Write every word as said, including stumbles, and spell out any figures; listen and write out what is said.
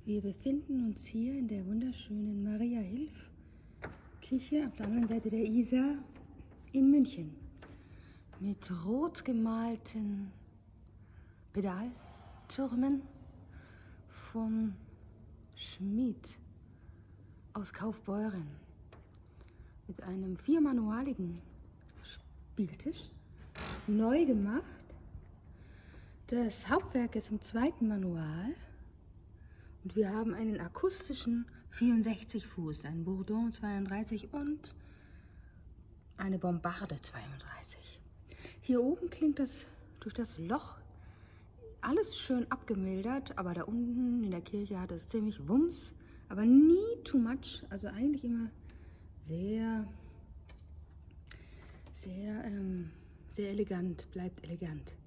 Wir befinden uns hier in der wunderschönen Maria-Hilf-Kirche auf der anderen Seite der Isar in München mit rot gemalten Pedaltürmen von Schmid aus Kaufbeuren mit einem viermanualigen Spieltisch, neu gemacht. Das Hauptwerk ist im zweiten Manual und wir haben einen akustischen vierundsechzig Fuß, einen Bourdon zweiunddreißig und eine Bombarde zweiunddreißig. Hier oben klingt das durch das Loch alles schön abgemildert, aber da unten in der Kirche hat es ziemlich Wumms, aber nie too much, also eigentlich immer sehr, sehr, ähm, sehr elegant, bleibt elegant.